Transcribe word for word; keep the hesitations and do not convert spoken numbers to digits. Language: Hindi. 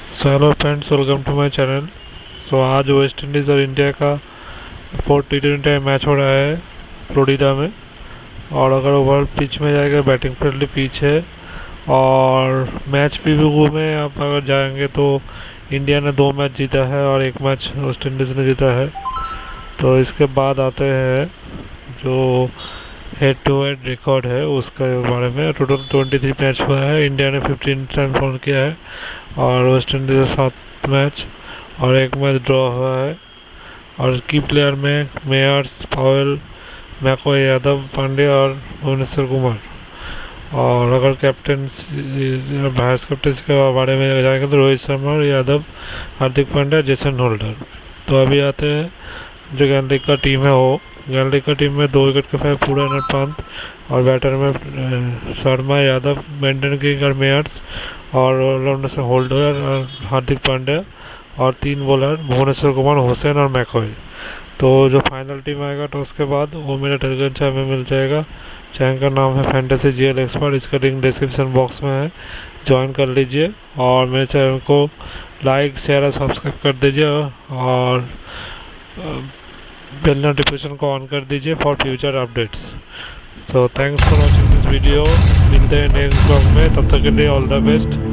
So hello friends, welcome to my channel. So आज वेस्ट इंडीज़ और इंडिया का फोर टी ट्वेंटी मैच हो रहा है फ्लोरिडा में। और अगर ओवरऑल पिच में जाएगा, बैटिंग फ्रेंडली पिच है। और मैच रिव्यू में आप अगर जाएंगे तो इंडिया ने दो मैच जीता है और एक मैच वेस्ट इंडीज़ ने जीता है। तो इसके बाद आते हैं जो हेड टू हेड रिकॉर्ड है उसके बारे में। टोटल ट्वेंटी थ्री मैच हुआ है, इंडिया ने फिफ्टीन रन स्कोर किया है और वेस्ट इंडीज़ सात मैच और एक मैच ड्रॉ हुआ है। और की प्लेयर में Mayers, Powell, McCoy, Yadav, Pandya और भुवनेश्वर कुमार। और अगर कैप्टन वाइस कैप्टन के बारे में जाएंगे तो रोहित शर्मा और यादव, हार्दिक पांड्या, जेसन होल्डर। तो अभी आते हैं जो गैलरी का टीम है वो। गैलरी का टीम में दो विकेट के फाइव पूरा पंत और बैटर में अ, शर्मा, यादव, मेंटन किंग और मेयर्स। और ऑलराउंडर से होल्डर और हार्दिक पांड्या। और तीन बॉलर भुवनेश्वर कुमार, हुसैन और मैकॉय। तो जो फाइनल टीम आएगा तो उसके बाद वो मेरे टेलीग्राम चैनल में मिल जाएगा। चैनल का नाम है फैंटेसी जीएल एक्सपर्ट, इसका लिंक डिस्क्रिप्शन बॉक्स में है, ज्वाइन कर लीजिए। और मेरे चैनल को लाइक, शेयर और सब्सक्राइब कर दीजिए और बेल नोटिफिकेशन को ऑन कर दीजिए फॉर फ्यूचर अपडेट्स। तो thanks for watching this video. मिलते हैं नेक्स्ट ब्लॉग में, तब तक के लिए ऑल द बेस्ट।